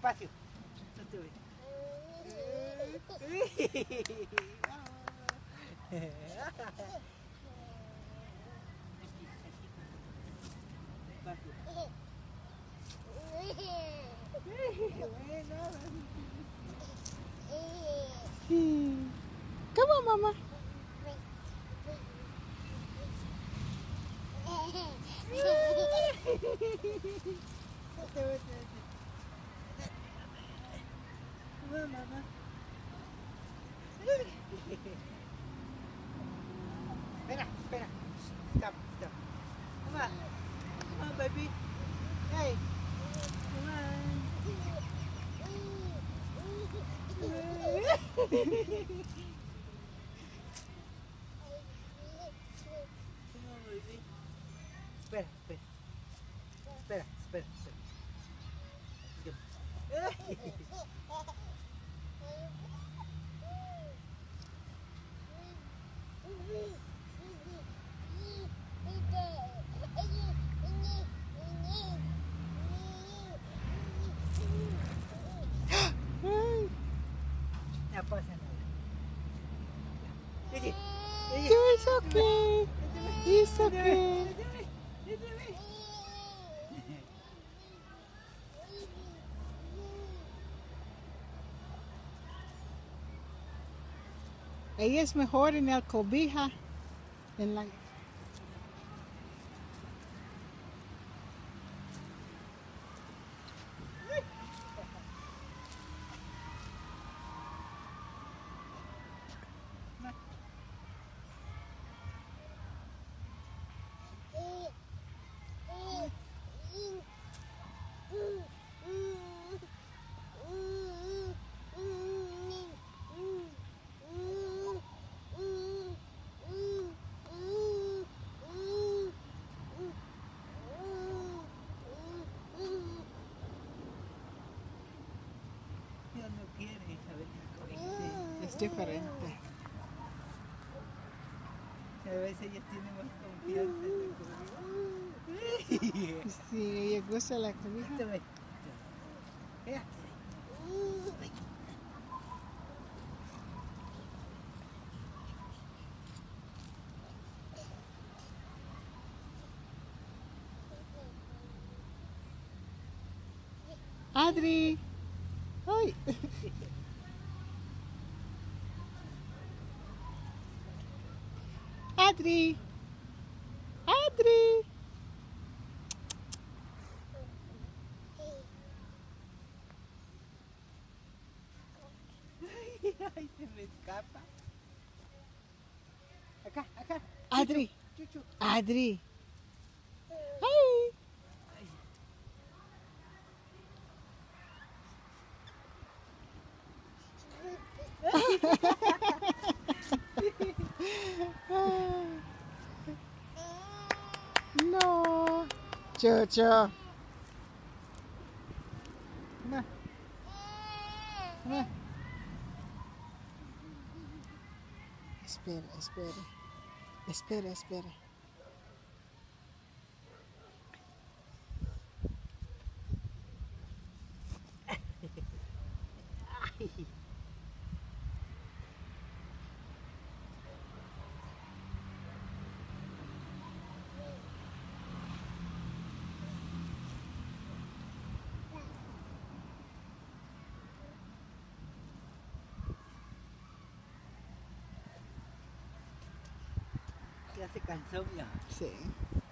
despacio. No te voy. Despacio. Sí. Come on, Mama. Mamá. Espera. Stop. Come on, baby. Hey. Come on, baby. Espera. No pasa nada. It's okay. It's okay. Ella es mejor en la cobija. En la... No quiere Isabel. Es diferente. A veces ella tiene más confianza en conmigo. Sí, ella gusta la cobija. Adri. Ay. Adri. Ay, se me escapa. Acá. Adri. Chuchu. Adri. Ay. No. Chucho. No. Espera. Ya se cansó, ya. Sí.